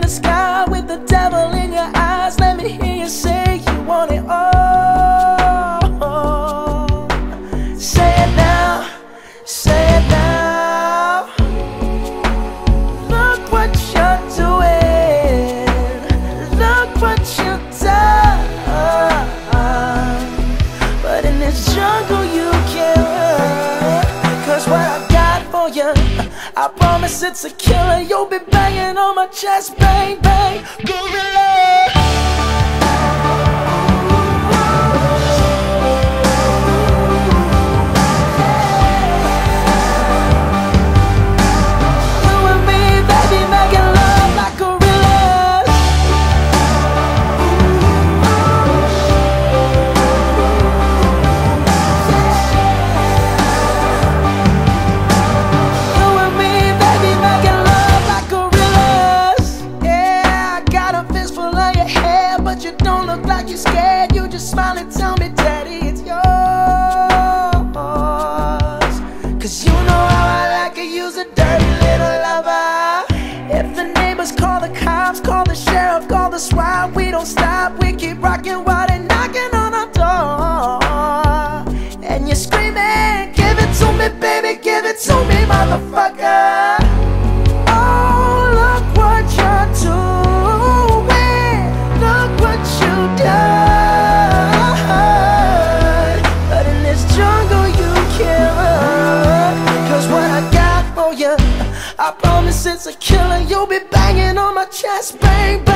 sky with the devil in your eyes. Let me hear you say you want it all. Say it now, say it now. Look what you're doing, look what you've done. But in this jungle you can't run, 'cause what I got for you, I promise it's a killer. You'll be banging on my chest, bang, bang, gorilla. You and me, baby, making love like gorillas. You and me, baby, making love like gorillas. Yeah, I got a fistful of your hair, but you don't look like you're scared. You just smile and tell me, Daddy, it's yours. 'Cause you know how I like to use a dirty little lover. If the neighbors call the cops, call the sheriff, call the SWAT, we don't stop, we keep rocking while they're knocking on our door. And you're screaming, give it to me, baby, give it to me, motherfucker. Oh, look what you're doing, look what you done. But in this jungle you can't run, 'cause what I got for you, I promise it's a killer. You'll be banging on my chest, bang,